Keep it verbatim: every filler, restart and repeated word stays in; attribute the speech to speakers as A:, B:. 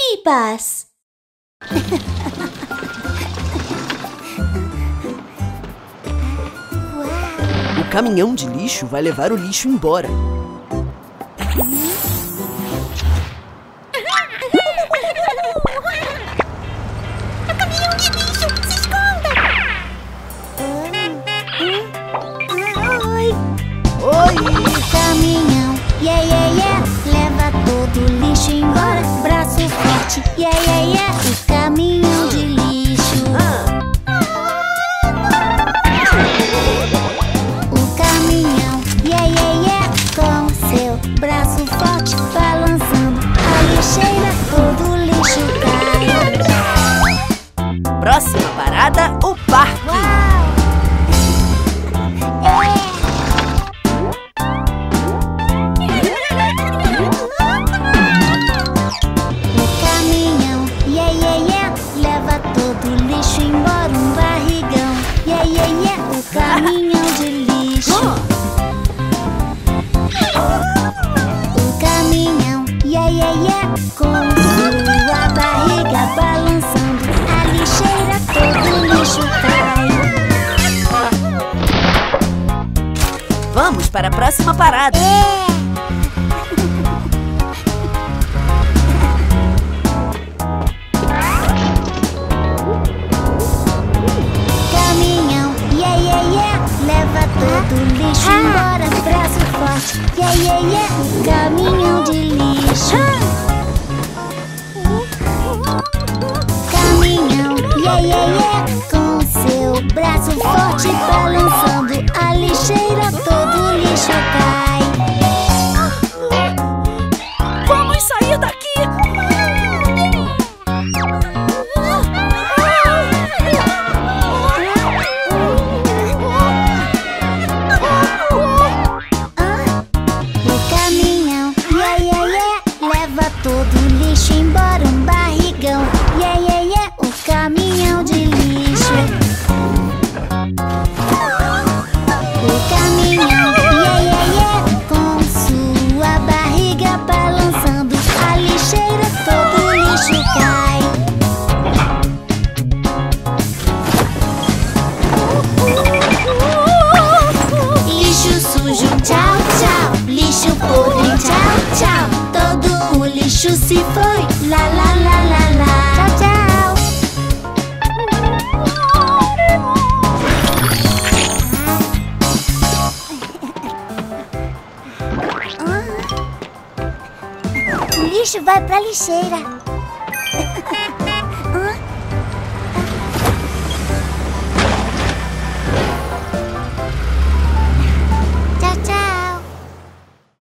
A: pipas.
B: O caminhão de lixo vai levar o lixo embora.
A: É o caminhão de lixo! Se esconda! Oi!
B: Oi!
A: O caminhão, yeah, yeah, yeah, leva todo o lixo embora. Braço forte, yeah, yeah, yeah, o caminhão de lixo. O caminhão, yeah, yeah, yeah, com seu braço forte balançando a lixeira, todo o lixo cai.
B: Próxima parada, o parque.
A: O caminhão, yeah, yeah, yeah, leva todo o lixo embora, um barrigão, yeah, yeah, yeah, o caminhão de lixo. O caminhão, yeah, yeah, yeah, com sua barriga balançando a lixeira, todo o lixo cai.
B: Vamos para a próxima parada.
A: Caminhão, yeah, yeah, yeah, leva todo o lixo embora, braço forte, yeah, yeah, yeah, o caminhão de lixo. Caminhão, yeah, yeah, yeah, com seu braço forte balançando a lixeira, todo o lixo cai.
B: Vamos sair daqui!
A: O caminhão, yeah, yeah, yeah, leva todo o lixo embora, um barrigão, yeah, yeah, yeah, o caminhão de lixo. O caminhão, yeah, yeah, yeah, com sua barriga balançando a lixeira, todo o lixo cai. Lixo sujo, tchau, tchau. Lixo podre, tchau, tchau. Todo o lixo se foi, lá, lá, lá, lá, lá. Tchau, tchau. O lixo vai pra lixeira.